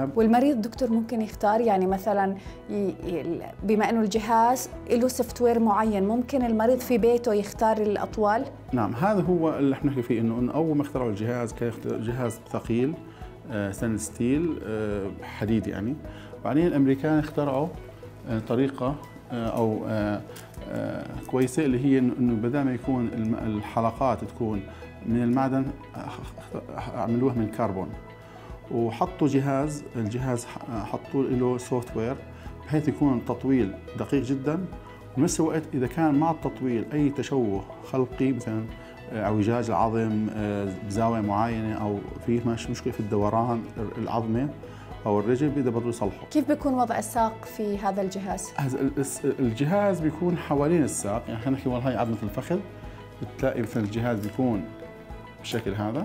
جدا. والمريض دكتور ممكن يختار، يعني مثلا بما انه الجهاز له سوفت وير معين، ممكن المريض في بيته يختار الاطوال؟ نعم، هذا هو اللي احنا نحكي فيه، انه اول ما اخترعوا الجهاز كان جهاز ثقيل ستانلس ستيل حديد يعني. بعدين الامريكان اخترعوا طريقه او كويسه، اللي هي انه بدل ما يكون الحلقات تكون من المعدن عملوها من كربون، وحطوا الجهاز حطوا له سوفت وير بحيث يكون التطويل دقيق جدا، وبنفس الوقت اذا كان مع التطويل اي تشوه خلقي مثلا اعوجاج العظم بزاويه معينه او في مشكله في الدوران العظمه او الرجل بيقدر برضه يصلحه. كيف بيكون وضع الساق في هذا الجهاز؟ الجهاز بيكون حوالين الساق، يعني خلينا نحكي والله هي عظمه الفخذ، بتلاقي مثلا الجهاز بيكون بالشكل هذا،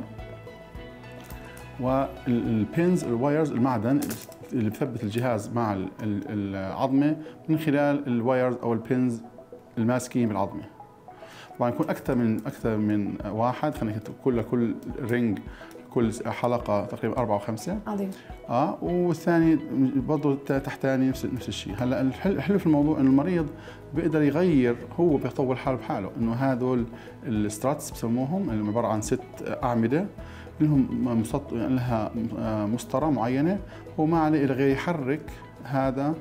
والبينز الوايرز المعدن اللي بثبت الجهاز مع العظمه من خلال الوايرز او البينز الماسكين بالعظمه. طبعا يكون اكثر من واحد، خلينا كل رينج كل حلقه تقريبا 4 و5. عظيم. والثاني برضه تحتاني نفس الشيء. هلا الحلو في الموضوع انه المريض بيقدر يغير، هو بيطور حاله بحاله، انه هذول الستراتس بسموهم اللي عباره عن 6 اعمده لهم لها مسطره معينه، هو ما عليه الا غير يحرك هذا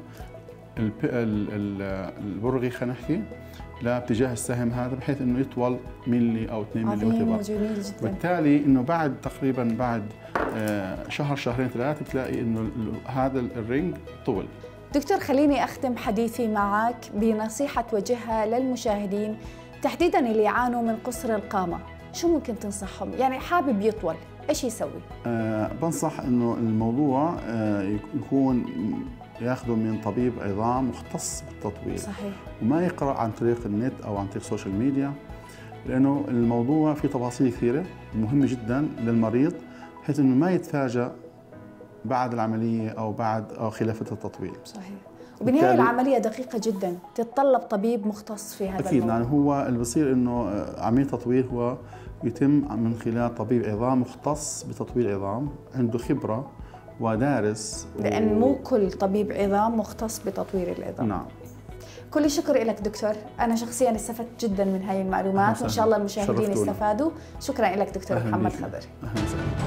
البرغي خلينا نحكي لاتجاه السهم هذا بحيث انه يطول ملي او 2 ملم. جميل جدا. بالتالي انه بعد تقريبا بعد شهر شهرين 3 بتلاقي انه هذا الرينج طول. دكتور خليني اختم حديثي معك بنصيحه توجهها للمشاهدين تحديدا اللي يعانوا من قصر القامه، شو ممكن تنصحهم؟ يعني حابب يطول، ايش يسوي؟ بنصح انه الموضوع يكون ياخذه من طبيب عظام مختص بالتطويل. صحيح. وما يقرأ عن طريق النت او عن طريق السوشيال ميديا، لانه الموضوع فيه تفاصيل كثيره مهمه جدا للمريض، بحيث انه ما يتفاجأ بعد العمليه او خلال فتره التطويل. صحيح. وبالنهايه العمليه دقيقه جدا، تتطلب طبيب مختص في هذا أكيد الموضوع. يعني هو اللي بصير انه عمليه تطويل هو يتم من خلال طبيب عظام مختص بتطويل عظام، عنده خبره ودارس. لأن مو كل طبيب عظام مختص بتطوير العظام. نعم. كل الشكر لك دكتور، أنا شخصيا استفدت جدا من هاي المعلومات، وإن شاء الله المشاهدين استفادوا. شكرا لك دكتور محمد خضر.